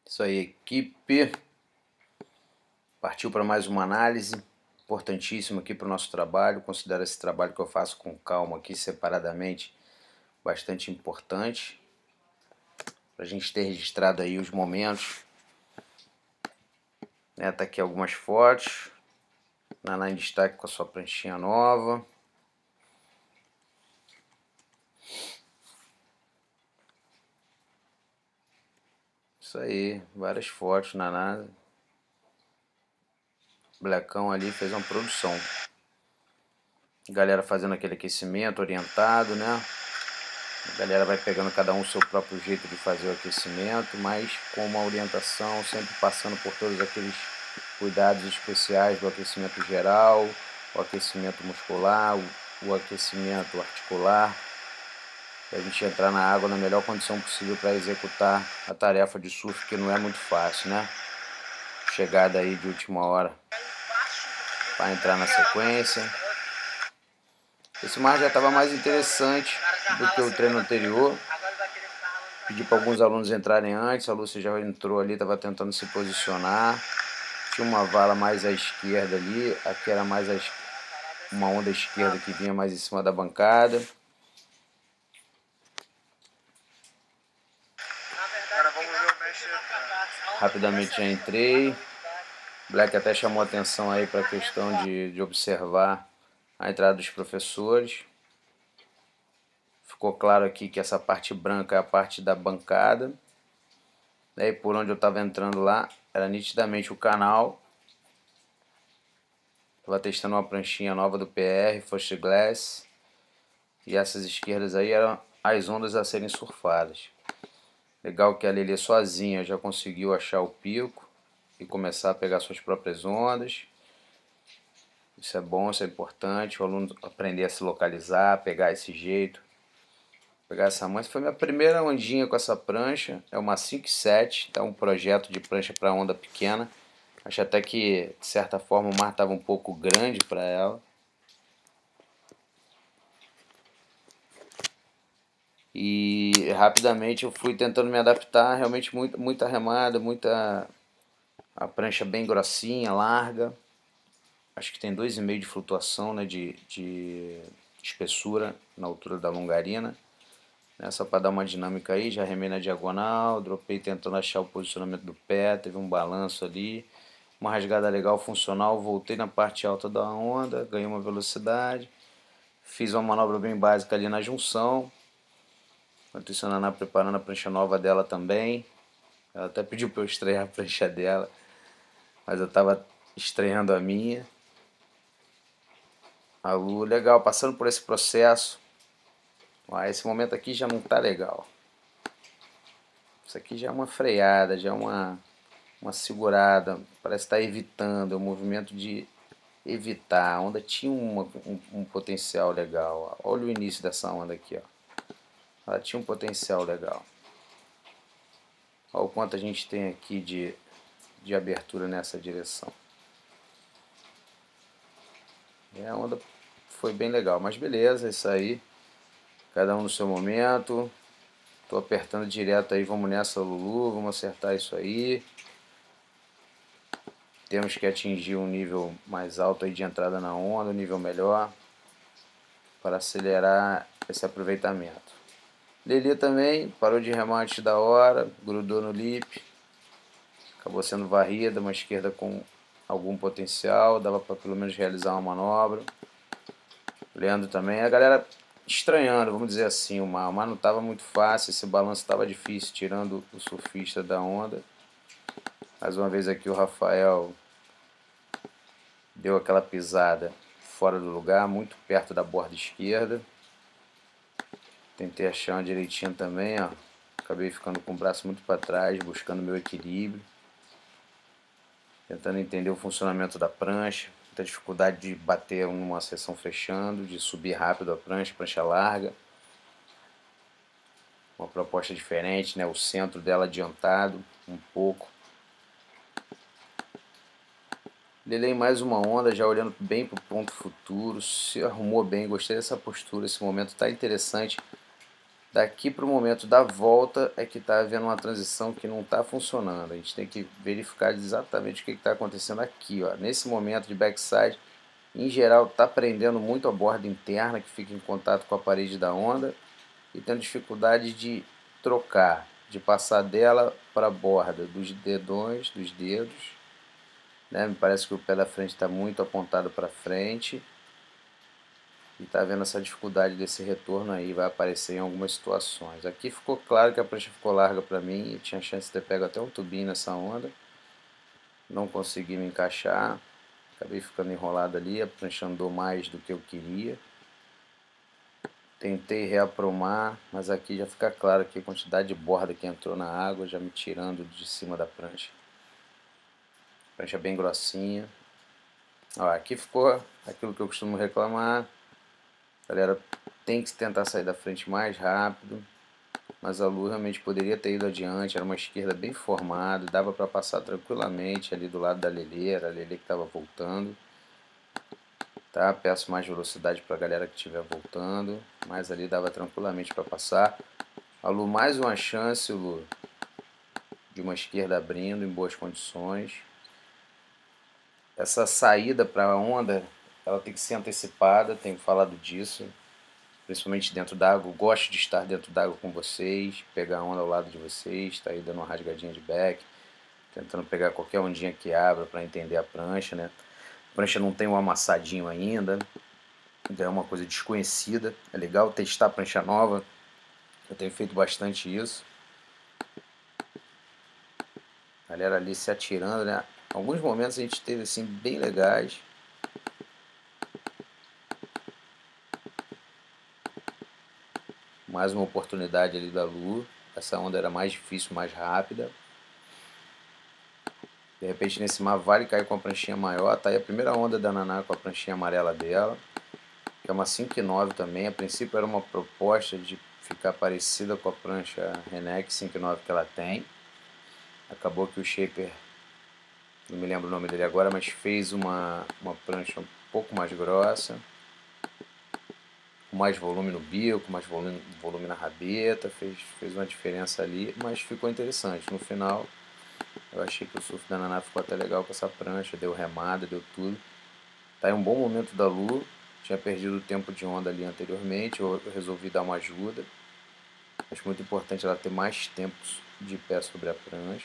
Isso aí, equipe. Partiu para mais uma análise importantíssima aqui para o nosso trabalho. Considero esse trabalho que eu faço com calma aqui, separadamente, bastante importante. Para a gente ter registrado aí os momentos. Tá aqui algumas fotos. Naná em destaque com a sua pranchinha nova. Isso aí, várias fotos. Naná, Blackão ali fez uma produção. Galera fazendo aquele aquecimento orientado, né? A galera vai pegando cada um o seu próprio jeito de fazer o aquecimento, mas com uma orientação, sempre passando por todos aqueles cuidados especiais do aquecimento geral, o aquecimento muscular, o aquecimento articular, para a gente entrar na água na melhor condição possível para executar a tarefa de surf, que não é muito fácil, né? Chegada aí de última hora para entrar na sequência. Esse mar já estava mais interessante do que o treino anterior. Pedi para alguns alunos entrarem antes, a Lúcia já entrou ali, estava tentando se posicionar. Tinha uma vala mais à esquerda ali, aqui era mais uma onda esquerda que vinha mais em cima da bancada. Rapidamente já entrei. Black até chamou atenção aí para a questão de observar a entrada dos professores. Ficou claro aqui que essa parte branca é a parte da bancada. Daí por onde eu estava entrando lá, era nitidamente o canal. Estava testando uma pranchinha nova do PR, First Glass. E essas esquerdas aí eram as ondas a serem surfadas. Legal que a Lelê sozinha já conseguiu achar o pico e começar a pegar suas próprias ondas. Isso é bom, isso é importante, o aluno aprender a se localizar, pegar esse jeito. Pegar essa mancha. Foi minha primeira ondinha com essa prancha. É uma 5.7, tá um projeto de prancha para onda pequena. Acho até que, de certa forma, o mar estava um pouco grande para ela. E rapidamente eu fui tentando me adaptar. Realmente muita remada, a prancha bem grossinha, larga. Acho que tem 2,5 de flutuação, né, de espessura na altura da longarina. Só para dar uma dinâmica aí, já remei na diagonal, dropei tentando achar o posicionamento do pé, teve um balanço ali, uma rasgada legal, funcional, voltei na parte alta da onda, ganhei uma velocidade, fiz uma manobra bem básica ali na junção, enquanto isso a Naná preparando a prancha nova dela também, ela até pediu para eu estrear a prancha dela, mas eu estava estreando a minha. A Lu, legal, passando por esse processo. Esse momento aqui já não tá legal. Isso aqui já é uma freada, já é uma segurada. Parece estar evitando, é um movimento de evitar. A onda tinha um potencial legal. Olha o início dessa onda aqui, ó. Ela tinha um potencial legal. Olha o quanto a gente tem aqui de abertura nessa direção. A onda foi bem legal, mas beleza, isso aí. Cada um no seu momento. Tô apertando direto aí, vamos nessa, Lulu, vamos acertar isso aí. Temos que atingir um nível mais alto aí de entrada na onda, um nível melhor, para acelerar esse aproveitamento. Lelê também parou de remar antes da hora, grudou no lip, acabou sendo varrida, uma esquerda com algum potencial, dava para pelo menos realizar uma manobra. Leandro também, a galera estranhando, vamos dizer assim, o mar não estava muito fácil, esse balanço estava difícil, tirando o surfista da onda. Mais uma vez aqui o Rafael deu aquela pisada fora do lugar, muito perto da borda esquerda. Tentei achar uma direitinha também, ó. Acabei ficando com o braço muito para trás, buscando meu equilíbrio. Tentando entender o funcionamento da prancha. Muita dificuldade de bater numa seção fechando, de subir rápido a prancha larga. Uma proposta diferente, né? O centro dela adiantado um pouco. Lelei mais uma onda, já olhando bem para o ponto futuro, se arrumou bem, gostei dessa postura, esse momento está interessante Daqui para o momento da volta é que está havendo uma transição que não está funcionando. A gente tem que verificar exatamente o que está acontecendo aqui. Ó. Nesse momento de backside, em geral está prendendo muito a borda interna que fica em contato com a parede da onda e tendo dificuldade de trocar, de passar dela para a borda dos dedões, dos dedos. Né? Me parece que o pé da frente está muito apontado para frente. E está vendo essa dificuldade desse retorno aí, vai aparecer em algumas situações. Aqui ficou claro que a prancha ficou larga para mim e tinha chance de ter pego até um tubinho nessa onda. Não consegui me encaixar, acabei ficando enrolado ali, a prancha andou mais do que eu queria. Tentei reaprumar, mas aqui já fica claro que a quantidade de borda que entrou na água já me tirando de cima da prancha. Prancha bem grossinha. Ó, aqui ficou aquilo que eu costumo reclamar. Galera, tem que tentar sair da frente mais rápido, mas a Lu realmente poderia ter ido adiante, era uma esquerda bem formada, dava para passar tranquilamente ali do lado da Lelê, era a Lelê que estava voltando. Tá? Peço mais velocidade para a galera que estiver voltando, mas ali dava tranquilamente para passar. A Lu, mais uma chance, Lu, de uma esquerda abrindo em boas condições. Essa saída para a onda, ela tem que ser antecipada, tenho falado disso. Principalmente dentro d'água, gosto de estar dentro d'água com vocês, pegar a onda ao lado de vocês, estar aí dando uma rasgadinha de back, tentando pegar qualquer ondinha que abra para entender a prancha, né? A prancha não tem um amassadinho ainda, ainda é uma coisa desconhecida, é legal testar a prancha nova, eu tenho feito bastante isso. Galera ali se atirando, né? Alguns momentos a gente teve assim bem legais. Mais uma oportunidade ali da Lu. Essa onda era mais difícil, mais rápida. De repente nesse mar vale cair com a pranchinha maior. Tá aí a primeira onda da Naná com a pranchinha amarela dela. Que é uma 5,9 também. A princípio era uma proposta de ficar parecida com a prancha Renex 5,9 que ela tem. Acabou que o shaper, não me lembro o nome dele agora, mas fez uma prancha um pouco mais grossa. Com mais volume no bico, mais volume na rabeta, fez uma diferença ali, mas ficou interessante. No final, eu achei que o surf da Naná ficou até legal com essa prancha, deu remada, deu tudo. Tá em um bom momento da Lu, tinha perdido o tempo de onda ali anteriormente, eu resolvi dar uma ajuda. Acho muito importante ela ter mais tempos de pé sobre a prancha,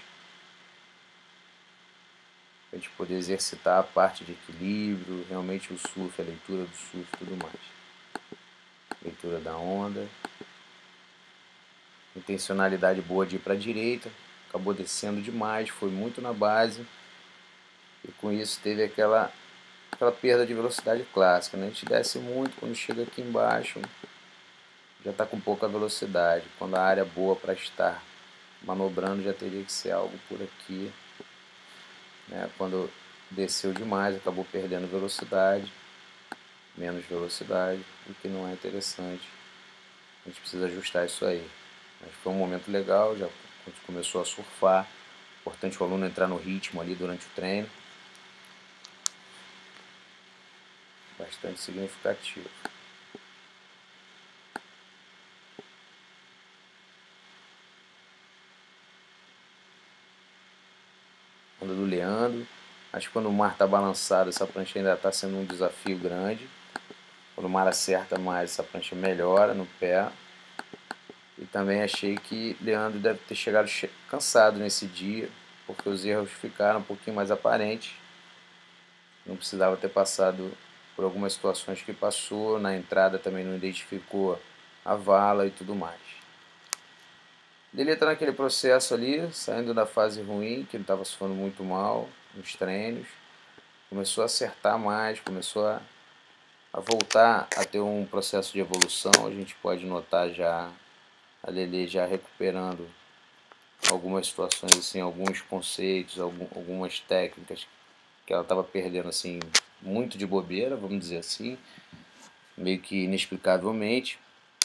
para a gente poder exercitar a parte de equilíbrio, realmente o surf, a leitura do surf e tudo mais. Leitura da onda, intencionalidade boa de ir para a direita, acabou descendo demais, foi muito na base e com isso teve aquela perda de velocidade clássica, né? A gente desce muito, quando chega aqui embaixo já está com pouca velocidade, quando a área é boa para estar manobrando já teria que ser algo por aqui, né? Quando desceu demais acabou perdendo velocidade, menos velocidade, o que não é interessante. A gente precisa ajustar isso aí. Mas foi um momento legal, já começou a surfar. Importante o aluno entrar no ritmo ali durante o treino. Bastante significativo. Onda do Leandro. Acho que quando o mar está balançado, essa prancha ainda está sendo um desafio grande. Quando o mar acerta mais, essa prancha melhora no pé. E também achei que Leandro deve ter chegado cansado nesse dia, porque os erros ficaram um pouquinho mais aparentes. Não precisava ter passado por algumas situações que passou, na entrada também não identificou a vala e tudo mais. Ele está naquele processo ali, saindo da fase ruim, que ele estava surfando muito mal nos treinos, começou a acertar mais, começou a voltar a ter um processo de evolução. A gente pode notar já a Lelê já recuperando algumas situações, assim, alguns conceitos, algumas técnicas que ela estava perdendo assim muito de bobeira, vamos dizer assim, meio que inexplicavelmente.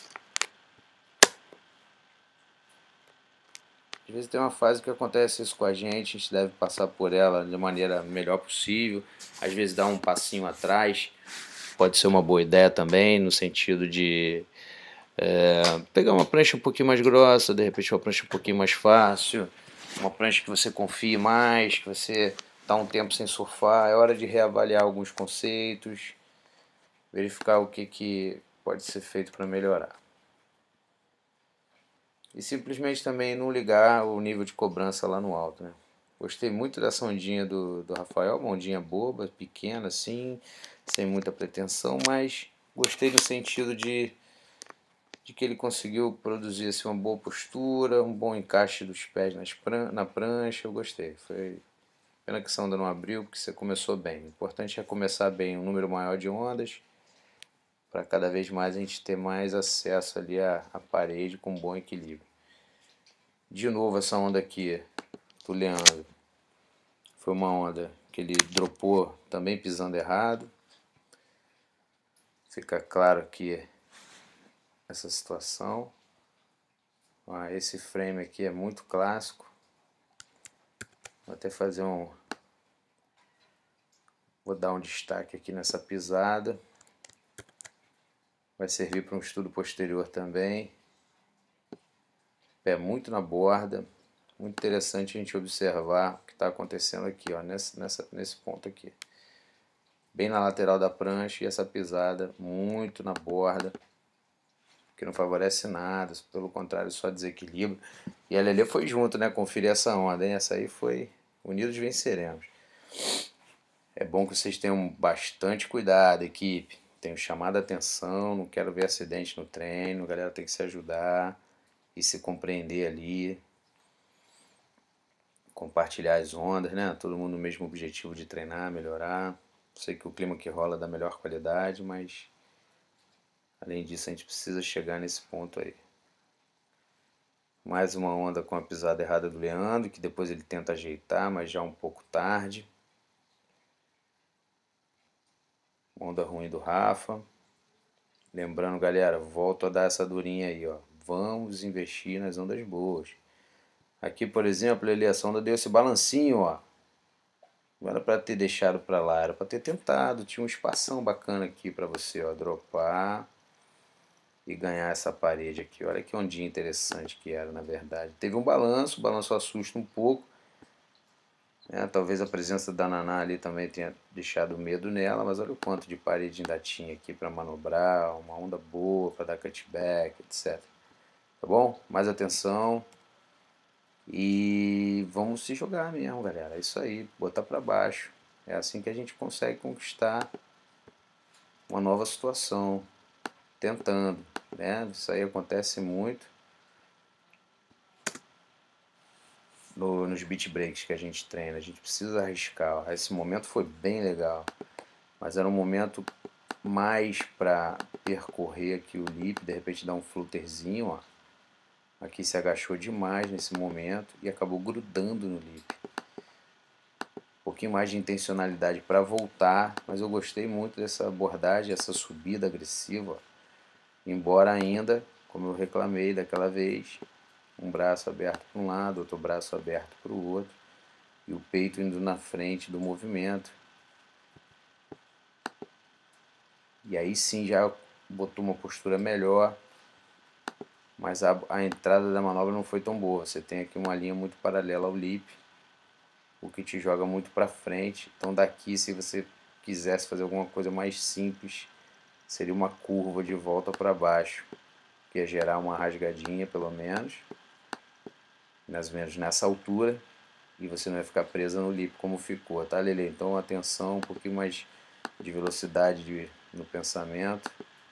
Às vezes tem uma fase que acontece isso com a gente deve passar por ela de maneira melhor possível. Às vezes dar um passinho atrás pode ser uma boa ideia também, no sentido de Pegar uma prancha um pouquinho mais grossa, de repente uma prancha um pouquinho mais fácil, uma prancha que você confie mais, que você está um tempo sem surfar. É hora de reavaliar alguns conceitos, verificar o que pode ser feito para melhorar. E simplesmente também não ligar o nível de cobrança lá no alto, né? Gostei muito dessa ondinha do Rafael, uma ondinha boba, pequena assim, sem muita pretensão, mas gostei no sentido de que ele conseguiu produzir assim, uma boa postura, um bom encaixe dos pés na prancha. Eu gostei. Foi pena que essa onda não abriu, porque você começou bem. O importante é começar bem, um número maior de ondas, para cada vez mais a gente ter mais acesso ali à parede com bom equilíbrio. De novo essa onda aqui do Leandro, foi uma onda que ele dropou também pisando errado. Fica claro que essa situação. Esse frame aqui é muito clássico. Vou até fazer vou dar um destaque aqui nessa pisada. Vai servir para um estudo posterior também. Pé muito na borda. Muito interessante a gente observar o que está acontecendo aqui, ó, nesse ponto aqui. Bem na lateral da prancha e essa pisada muito na borda, que não favorece nada, pelo contrário, só desequilíbrio. E a Lelê foi junto, né? Conferir essa onda, hein? Essa aí foi unidos venceremos. É bom que vocês tenham bastante cuidado, equipe. Tenho chamado a atenção, não quero ver acidente no treino, a galera tem que se ajudar e se compreender ali. Compartilhar as ondas, né? Todo mundo no mesmo objetivo de treinar, melhorar. Sei que o clima que rola é da melhor qualidade, mas além disso a gente precisa chegar nesse ponto aí. Mais uma onda com a pisada errada do Leandro, que depois ele tenta ajeitar, mas já um pouco tarde. Onda ruim do Rafa. Lembrando, galera, volto a dar essa durinha aí, ó. Vamos investir nas ondas boas. Aqui, por exemplo, essa onda deu esse balancinho, ó. Não era para ter deixado para lá, era para ter tentado. Tinha um espação bacana aqui para você, ó, dropar e ganhar essa parede aqui. Olha que ondinha interessante que era, na verdade. Teve um balanço, o balanço assusta um pouco. Talvez a presença da Naná ali também tenha deixado medo nela, mas olha o quanto de parede ainda tinha aqui para manobrar, uma onda boa para dar cutback, etc. Tá bom? Mais atenção e vamos se jogar mesmo, galera. É isso aí, botar para baixo. É assim que a gente consegue conquistar uma nova situação, tentando, né? Isso aí acontece muito nos beat breaks que a gente treina. A gente precisa arriscar. Esse momento foi bem legal, mas era um momento mais para percorrer aqui o lip, de repente dar um flutterzinho, ó. Aqui se agachou demais nesse momento e acabou grudando no lip. Um pouquinho mais de intencionalidade para voltar, mas eu gostei muito dessa abordagem, essa subida agressiva, ó. Embora ainda, como eu reclamei daquela vez, um braço aberto para um lado, outro braço aberto para o outro, e o peito indo na frente do movimento. E aí sim já botou uma postura melhor, mas a entrada da manobra não foi tão boa. Você tem aqui uma linha muito paralela ao lip, o que te joga muito para frente. Então daqui, se você quisesse fazer alguma coisa mais simples, seria uma curva de volta para baixo, que ia gerar uma rasgadinha pelo menos, mais ou menos nessa altura, e você não ia ficar presa no lip como ficou, tá, Lele? Então atenção, um pouquinho mais de velocidade no pensamento.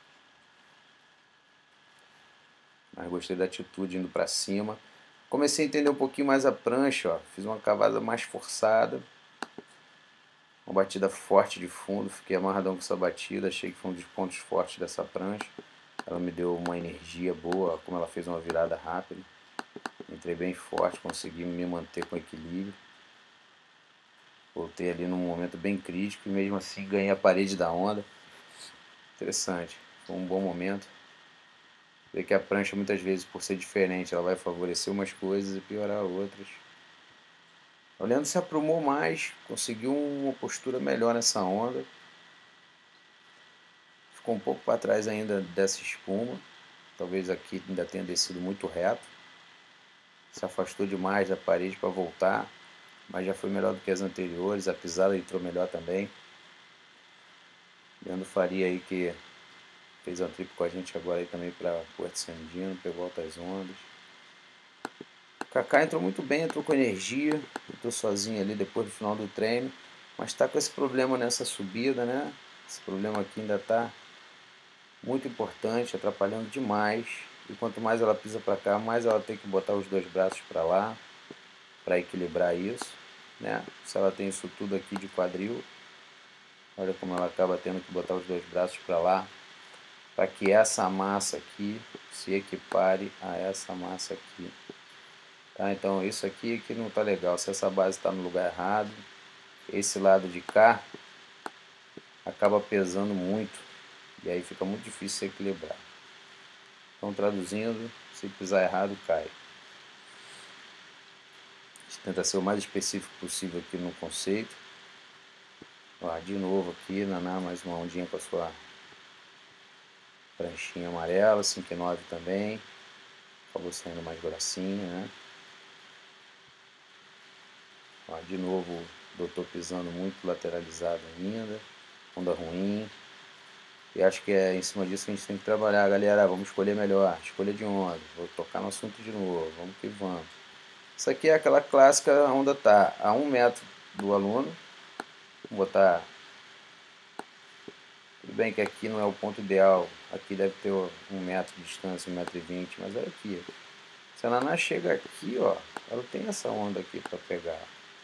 Mas gostei da atitude indo para cima. Comecei a entender um pouquinho mais a prancha, ó. Fiz uma cavada mais forçada, uma batida forte de fundo, fiquei amarradão com essa batida, achei que foi um dos pontos fortes dessa prancha. Ela me deu uma energia boa, como ela fez uma virada rápida. Entrei bem forte, consegui me manter com equilíbrio. Voltei ali num momento bem crítico e mesmo assim ganhei a parede da onda. Interessante, foi um bom momento. Vê que a prancha muitas vezes, por ser diferente, ela vai favorecer umas coisas e piorar outras. O Leandro se aprumou mais, conseguiu uma postura melhor nessa onda. Ficou um pouco para trás ainda dessa espuma, Talvez aqui ainda tenha descido muito reto. Se afastou demais da parede para voltar, mas já foi melhor do que as anteriores. A pisada entrou melhor também. Leandro Faria aí que fez uma trip com a gente agora aí também para Porto Sandino, pegou altas ondas. O Kaká entrou muito bem, entrou com energia, entrou sozinho ali depois do final do treino, mas está com esse problema nessa subida, né? Esse problema aqui ainda está muito importante, atrapalhando demais. E quanto mais ela pisa para cá, mais ela tem que botar os dois braços para lá, para equilibrar isso, né? Se ela tem isso tudo aqui de quadril, olha como ela acaba tendo que botar os dois braços para lá, para que essa massa aqui se equipare a essa massa aqui. Tá? Então isso aqui que não está legal. Se essa base está no lugar errado, esse lado de cá acaba pesando muito e aí fica muito difícil se equilibrar. Então, traduzindo, se pisar errado, cai. A gente tenta ser o mais específico possível aqui no conceito. Ó, de novo aqui, Naná, mais uma ondinha com a sua pranchinha amarela, 5,9 também. Acabou saindo mais grossinha, né? Ó, de novo, o doutor pisando muito lateralizado ainda. Onda ruim. E acho que é em cima disso que a gente tem que trabalhar, galera. Vamos escolher melhor. Escolha de onda. Vou tocar no assunto de novo. Vamos que vamos. Isso aqui é aquela clássica onda tá a 1 metro do aluno. Vou botar. Tudo bem que aqui não é o ponto ideal. Aqui deve ter 1 metro de distância, 1,20 m. Mas olha aqui. Se a Naná chega aqui, ó, ela tem essa onda aqui para pegar.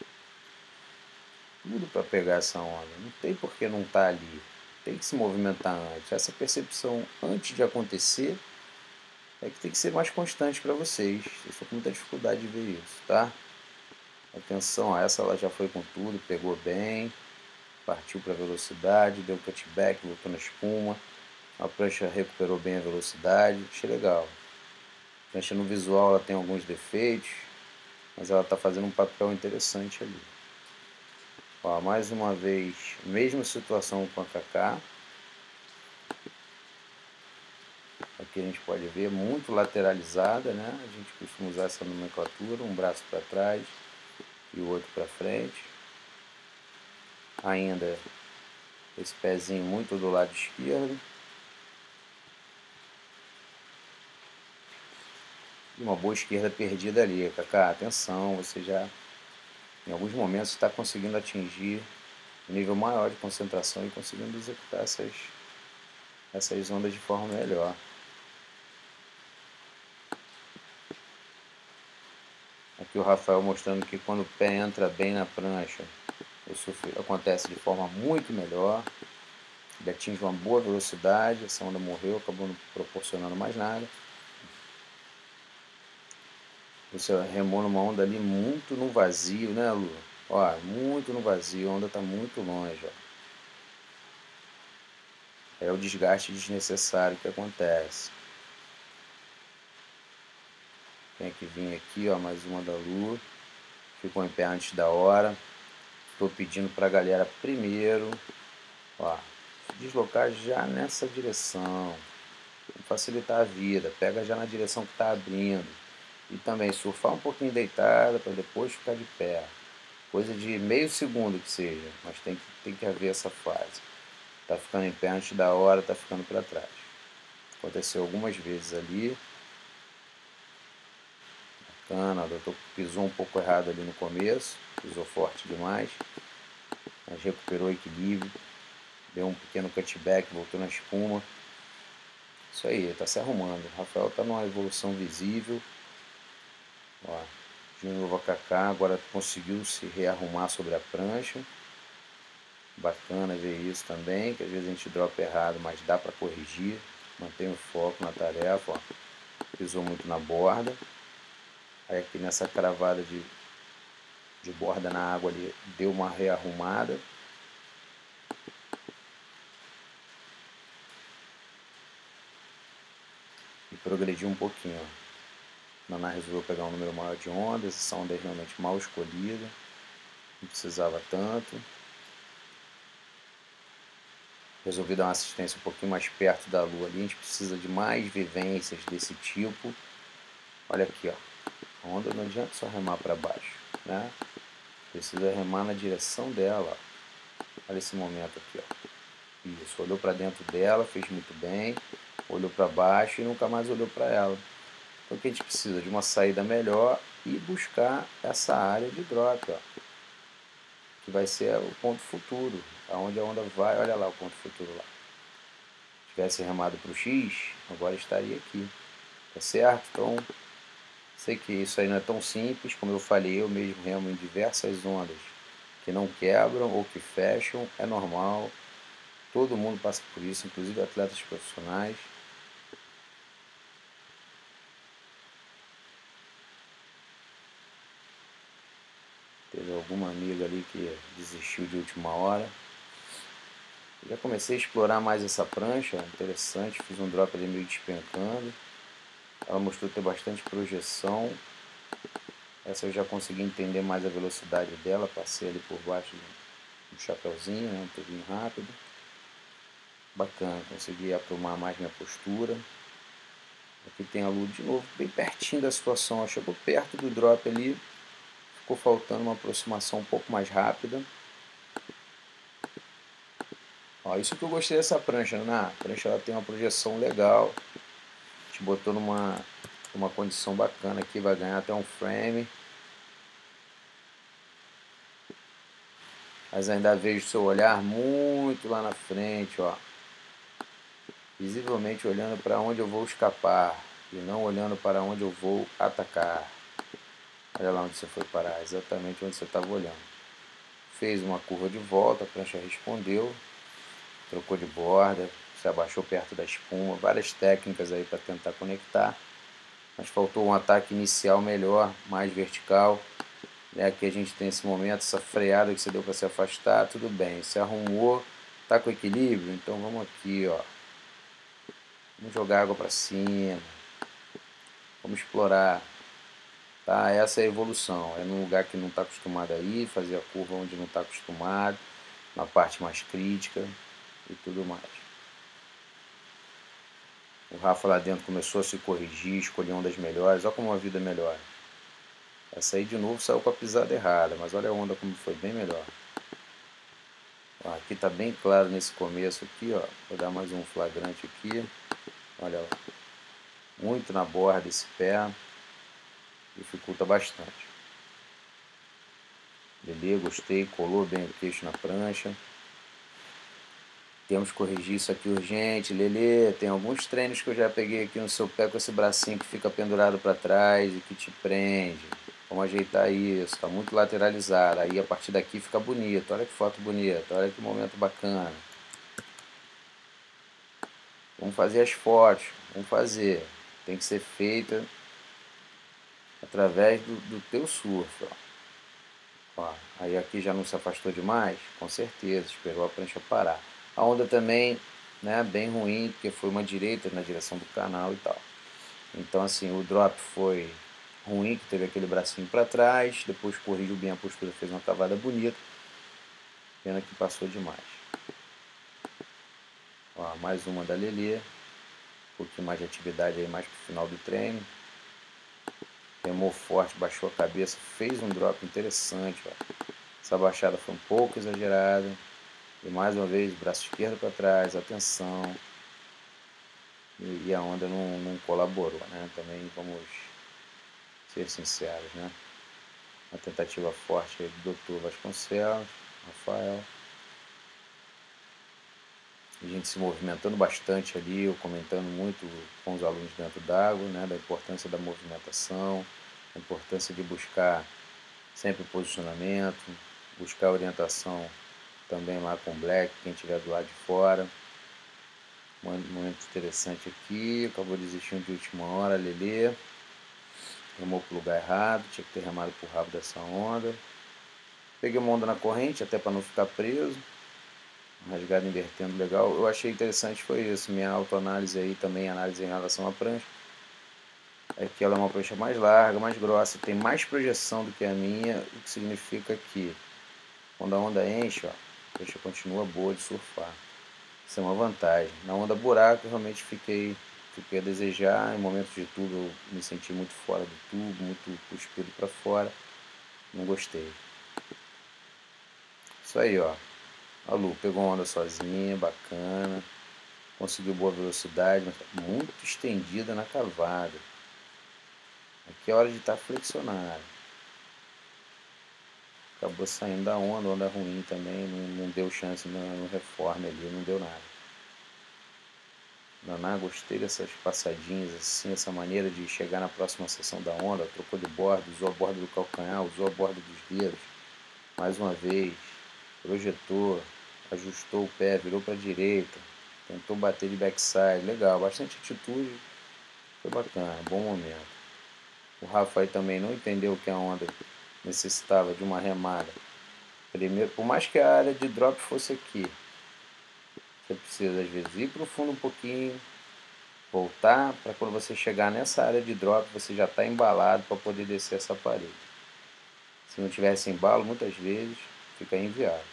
Tudo para pegar essa onda. Não tem por que não tá ali. Tem que se movimentar antes. Essa percepção antes de acontecer é que tem que ser mais constante para vocês. Eu estou com muita dificuldade de ver isso, tá? Atenção, essa ela já foi com tudo, pegou bem, partiu para velocidade, deu cutback, voltou na espuma. A prancha recuperou bem a velocidade, achei legal. A prancha no visual ela tem alguns defeitos, mas ela está fazendo um papel interessante ali. Ó, mais uma vez, mesma situação com a Kaká. Aqui a gente pode ver muito lateralizada, né? A gente costuma usar essa nomenclatura, um braço para trás e o outro para frente. Ainda esse pezinho muito do lado esquerdo. E uma boa esquerda perdida ali, Kaká. Atenção, você já em alguns momentos está conseguindo atingir um nível maior de concentração e conseguindo executar essas ondas de forma melhor. Aqui o Rafael mostrando que quando o pé entra bem na prancha, isso acontece de forma muito melhor. Ele atinge uma boa velocidade, essa onda morreu, acabou não proporcionando mais nada. Você remou numa onda ali muito no vazio, né, Lu? Ó, muito no vazio, a onda está muito longe, ó. É o desgaste desnecessário que acontece. Tem que vir aqui, ó, mais uma da Lu. Ficou em pé antes da hora. Estou pedindo para a galera primeiro, ó, deslocar já nessa direção. Facilitar a vida. Pega já na direção que está abrindo. E também surfar um pouquinho deitada para depois ficar de pé. Coisa de meio segundo que seja, mas tem que haver essa fase. Tá ficando em pé antes da hora, tá ficando para trás. Aconteceu algumas vezes ali. Bacana, o doutor pisou um pouco errado ali no começo, pisou forte demais, mas recuperou o equilíbrio, deu um pequeno cutback, voltou na espuma. Isso aí, está se arrumando. O Rafael está numa evolução visível. Ó, de novo a Kaká, agora conseguiu se rearrumar sobre a prancha. Bacana ver isso também, que às vezes a gente dropa errado, mas dá para corrigir. Mantém o foco na tarefa, ó. Pisou muito na borda. Aí aqui nessa cravada de borda na água ali, deu uma rearrumada. E progrediu um pouquinho, ó. Naná resolveu pegar um número maior de ondas, essa onda é realmente mal escolhida, não precisava tanto. Resolvi dar uma assistência um pouquinho mais perto da lua ali. A gente precisa de mais vivências desse tipo. Olha aqui, ó. A onda não adianta só remar para baixo, né? Precisa remar na direção dela, ó. Olha esse momento aqui, ó. Isso, olhou para dentro dela, fez muito bem. Olhou para baixo e nunca mais olhou para ela. Então o que a gente precisa? De uma saída melhor e buscar essa área de drop, ó, que vai ser o ponto futuro, aonde a onda vai. Olha lá o ponto futuro lá. Se tivesse remado para o X, agora estaria aqui, tá certo? Então, sei que isso aí não é tão simples, como eu falei, eu mesmo remo em diversas ondas que não quebram ou que fecham, é normal, todo mundo passa por isso, inclusive atletas profissionais. Teve alguma amiga ali que desistiu de última hora. Eu já comecei a explorar mais essa prancha, interessante, fiz um drop ali meio despencando. Ela mostrou ter bastante projeção. Essa eu já consegui entender mais a velocidade dela, passei ali por baixo do chapeuzinho, né, um tubinho rápido. Bacana, consegui aprumar mais minha postura. Aqui tem a lua de novo, bem pertinho da situação, ela chegou perto do drop ali, ficou faltando uma aproximação um pouco mais rápida. Ó, isso que eu gostei dessa prancha, né? A prancha ela tem uma projeção legal, te botou numa condição bacana aqui, vai ganhar até um frame. Mas ainda vejo seu olhar muito lá na frente, ó. Visivelmente olhando para onde eu vou escapar e não olhando para onde eu vou atacar. Olha lá onde você foi parar, exatamente onde você estava olhando. Fez uma curva de volta, a prancha respondeu, trocou de borda, se abaixou perto da espuma, várias técnicas aí para tentar conectar, mas faltou um ataque inicial melhor, mais vertical. Aqui a gente tem esse momento, essa freada que você deu para se afastar, tudo bem, se arrumou, tá com equilíbrio, então vamos aqui, ó. Vamos jogar água para cima, vamos explorar, tá? Essa é a evolução, é num lugar que não está acostumado a ir, fazer a curva onde não está acostumado, na parte mais crítica e tudo mais. O Rafa lá dentro começou a se corrigir, escolher ondas melhores, olha como a vida melhora. Essa aí de novo saiu com a pisada errada, mas olha a onda como foi bem melhor. Ó, aqui está bem claro nesse começo aqui, ó. Vou dar mais um flagrante aqui. Olha lá. Muito na borda esse pé. Dificulta bastante. Beleza, gostei, colou bem o queixo na prancha. Temos que corrigir isso aqui urgente. Lelê, tem alguns treinos que eu já peguei aqui no seu pé com esse bracinho que fica pendurado para trás e que te prende. Vamos ajeitar isso, está muito lateralizado. Aí a partir daqui fica bonito. Olha que foto bonita, olha que momento bacana. Vamos fazer as fotos, vamos fazer. Tem que ser feita através do teu surf. Ó, aí aqui já não se afastou demais? Com certeza, esperou a prancha parar. A onda também, né, bem ruim, porque foi uma direita na direção do canal e tal. Então assim, o drop foi ruim, que teve aquele bracinho para trás, depois corrigiu bem a postura, fez uma cavada bonita. Pena que passou demais. Ó, mais uma da Lelê. Um pouquinho mais de atividade aí mais pro final do treino. Remou forte, baixou a cabeça, fez um drop interessante. Ó. Essa baixada foi um pouco exagerada. E mais uma vez, braço esquerdo para trás, atenção. E a onda não colaborou, né? Também vamos ser sinceros, né? Uma tentativa forte aí do Dr. Vasconcelos, Rafael. A gente se movimentando bastante ali, eu comentando muito com os alunos dentro d'água, né? Da importância da movimentação, a importância de buscar sempre posicionamento, buscar orientação também lá com o Black, quem estiver do lado de fora. Um momento interessante aqui, acabou desistindo de última hora, Lelê. Remou para o lugar errado, tinha que ter remado para o rabo dessa onda. Peguei uma onda na corrente, até para não ficar preso. Rasgada invertendo legal. Eu achei interessante foi isso, minha autoanálise aí também, análise em relação à prancha. É que ela é uma prancha mais larga, mais grossa, tem mais projeção do que a minha, o que significa que quando a onda enche, ó, a prancha continua boa de surfar. Isso é uma vantagem. Na onda buraco, eu realmente fiquei a desejar. Em momentos de tubo, eu me senti muito fora do tubo, muito cuspido para fora. Não gostei. Isso aí, ó. A Lu pegou a onda sozinha, bacana. Conseguiu boa velocidade, mas tá muito estendida na cavada. Aqui é hora de estar flexionado. Acabou saindo da onda ruim também, não deu chance no reforme ali, não deu nada. Naná, gostei dessas passadinhas assim, essa maneira de chegar na próxima seção da onda, trocou de borda, usou a borda do calcanhar, usou a borda dos dedos, mais uma vez, projetou, ajustou o pé, virou para a direita, tentou bater de backside, legal, bastante atitude, foi bacana, bom momento. O Rafa aí também não entendeu que a onda necessitava de uma remada. Primeiro, por mais que a área de drop fosse aqui, você precisa às vezes ir para o fundo um pouquinho, voltar, para quando você chegar nessa área de drop você já está embalado para poder descer essa parede. Se não tivesse embalo, muitas vezes fica inviável.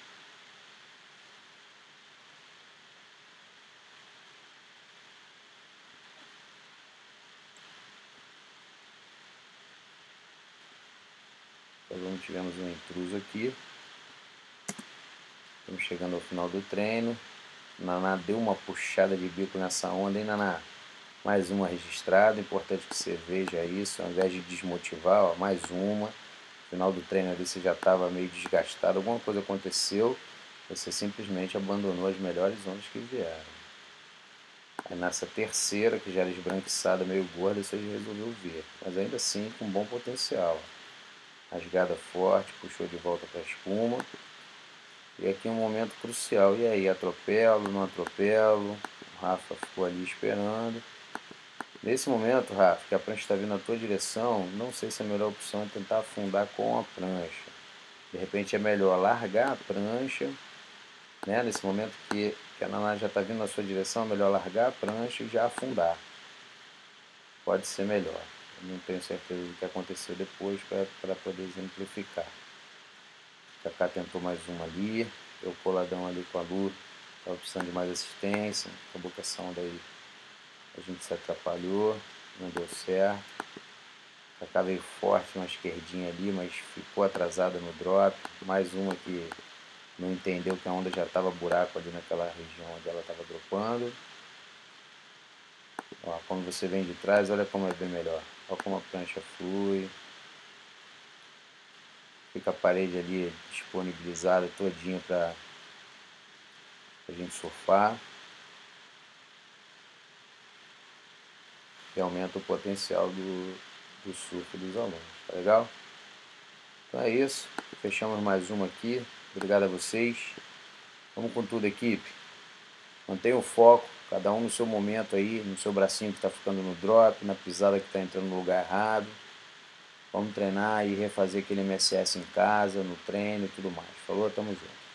Então tivemos um intruso aqui. Estamos chegando ao final do treino. Naná deu uma puxada de bico nessa onda, hein, Naná? Mais uma registrada, importante que você veja isso, ao invés de desmotivar, ó, mais uma. No final do treino ali você já estava meio desgastado, alguma coisa aconteceu, você simplesmente abandonou as melhores ondas que vieram. Aí nessa terceira, que já era esbranquiçada, meio gorda, você resolveu ver, mas ainda assim com bom potencial. Rasgada forte, puxou de volta para a espuma. E aqui um momento crucial, e aí, atropelo, não atropelo? O Rafa ficou ali esperando. Nesse momento, Rafa, que a prancha está vindo na tua direção, não sei se a melhor opção é tentar afundar com a prancha. De repente é melhor largar a prancha, né? Nesse momento que a Naná já está vindo na sua direção, é melhor largar a prancha e já afundar. Pode ser melhor. Eu não tenho certeza do que aconteceu depois para poder exemplificar. O Kaká tentou mais uma ali, deu coladão ali com a Lu, estava precisando de mais assistência, acabou com essa onda aí. A gente se atrapalhou, não deu certo. O Kaká veio forte na esquerdinha ali, mas ficou atrasada no drop. Mais uma que não entendeu que a onda já estava buraco ali naquela região onde ela estava dropando. Ó, quando você vem de trás, olha como é bem melhor. Olha como a prancha flui. Fica a parede ali disponibilizada todinha para a gente surfar. E aumenta o potencial do surf dos alunos. Tá legal? Então é isso. Fechamos mais uma aqui. Obrigado a vocês. Vamos com tudo, equipe. Mantenha o foco, cada um no seu momento aí, no seu bracinho que está ficando no drop, na pisada que está entrando no lugar errado. Vamos treinar e refazer aquele MSS em casa, no treino e tudo mais. Falou? Tamo junto.